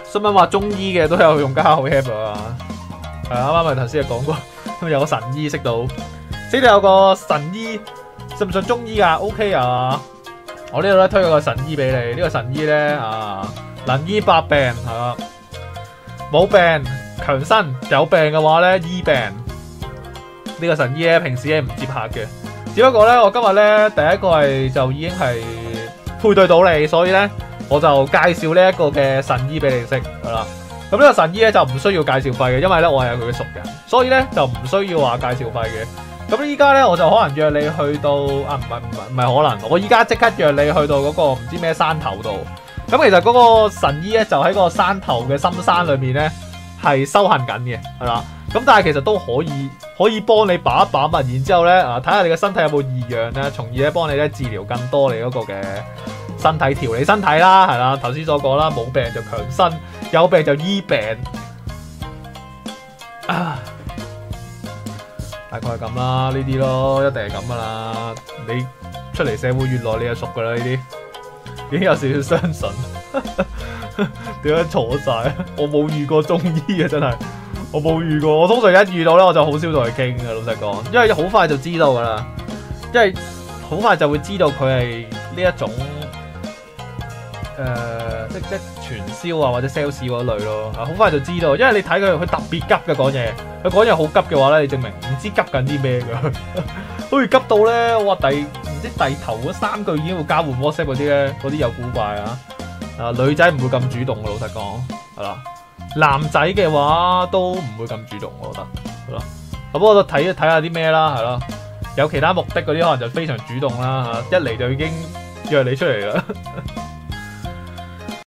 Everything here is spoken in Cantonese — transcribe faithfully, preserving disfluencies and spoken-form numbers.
新聞話中醫嘅都有用家好 app 啊，係啱啱咪頭先係講過，咁有個神醫識到，識到有個神醫，信唔信中醫啊 ？OK 啊，我呢度咧推咗個神醫俾你，呢、這個神醫咧啊能醫百病係嘛，冇病強身，有病嘅話咧醫病。呢、這個神醫咧平時咧唔接客嘅，只不過咧我今日咧第一個係就已經係配對到你，所以咧。我就介紹呢一個嘅神醫俾你識，係啦。咁呢個神醫咧就唔需要介紹費嘅，因為咧我係佢嘅熟人，所以咧就唔需要話介紹費嘅。咁依家咧我就可能約你去到啊，唔係唔係唔係可能，我依家即刻約你去到嗰個唔知咩山頭度。咁其實嗰個神醫咧就喺個山頭嘅深山裏面咧係修行緊嘅，係啦。咁但係其實都可以可以幫你把一把脈，然之後咧啊睇下你嘅身體有冇異樣咧，從而咧幫你咧治療更多你嗰個嘅。身體調理身體啦，係啦，頭先所講啦，冇病就強身，有病就醫病，啊，大概係咁啦，呢啲咯，一定係咁噶啦。你出嚟社會越耐，你就熟噶啦，呢啲已經有少少相信。點解錯晒？我冇遇過中醫嘅，真係我冇遇過。我通常一遇到咧，我就好少同佢傾嘅，老實講，因為好快就知道噶啦，因為好快就會知道佢係呢一種。誒、呃，即即傳銷啊，或者 sales 嗰類咯，好快就知道，因為你睇佢，佢特別急嘅講嘢，佢講嘢好急嘅話咧，你證明唔知急緊啲咩㗎，好似急到咧，哇！第唔知第頭嗰三句已經會交換 WhatsApp 嗰啲咧，嗰啲有古怪啊！啊，女仔唔會咁主動嘅，老實講，係啦，男仔嘅話都唔會咁主動，我覺得，係啦。咁我就睇睇下啲咩啦，係咯，有其他目的嗰啲可能就非常主動啦，嚇，一嚟就已經約你出嚟啦。